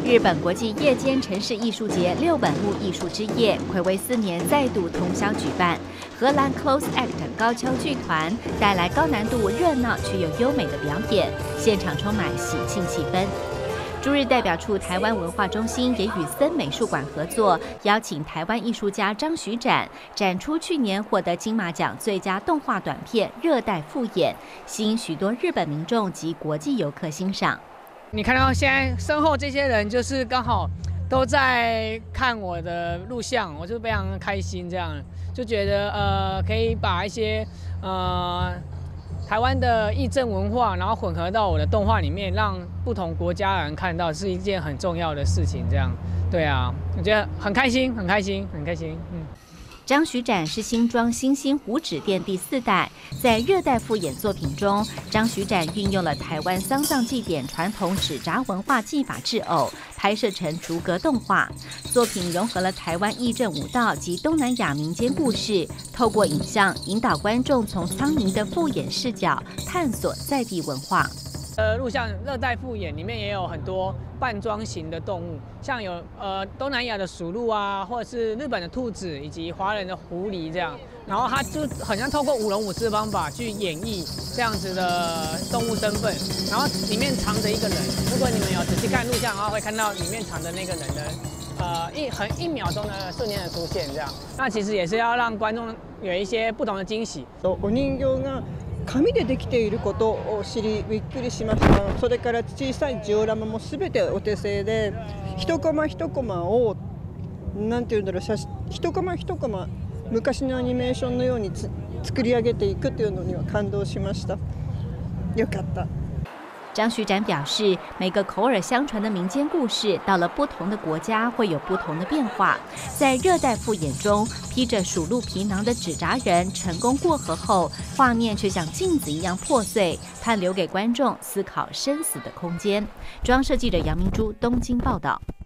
日本国际夜间城市艺术节6本木艺术之夜睽违4年再度通宵举办，荷兰 Close Act 高跷剧团带来高难度、热闹却又优美的表演，现场充满喜庆气氛。驻日代表处台湾文化中心也与森美术馆合作，邀请台湾艺术家张徐展展出去年获得金马奖最佳动画短片《热带复眼》，吸引许多日本民众及国际游客欣赏。 你看到现在身后这些人，就是刚好都在看我的录像，我就非常开心，这样就觉得可以把一些台湾的义政文化，然后混合到我的动画里面，让不同国家的人看到，是一件很重要的事情。这样，对啊，我觉得很开心，很开心，很开心。 张徐展是新庄新兴湖纸店第4代，在热带复眼作品中，张徐展运用了台湾丧葬祭典传统纸扎文化技法制偶，拍摄成逐格动画。作品融合了台湾义政舞蹈及东南亚民间故事，透过影像引导观众从苍蝇的复眼视角探索在地文化。 录像热带复眼里面也有很多半装型的动物，像有东南亚的鼠鹿啊，或者是日本的兔子，以及华人的狐狸这样。然后它就很像透过舞龙舞狮的方法去演绎这样子的动物身份，然后里面藏着一个人。如果你们有仔细看录像的话，会看到里面藏着那个人的1秒钟的瞬间的出现这样。那其实也是要让观众有一些不同的惊喜。 お人形が紙でできていることを知りびっくりしました。それから小さいジオラマも全てお手製で、一コマ一コマをなんていうんだろう、一コマ一コマ昔のアニメーションのように作り上げていくというのには感動しました。よかった。 张徐展表示，每个口耳相传的民间故事，到了不同的国家会有不同的变化。在热带复眼中，披着鼠鹿皮囊的纸扎人成功过河后，画面却像镜子一样破碎，他留给观众思考生死的空间。中央社记者杨明珠东京报道。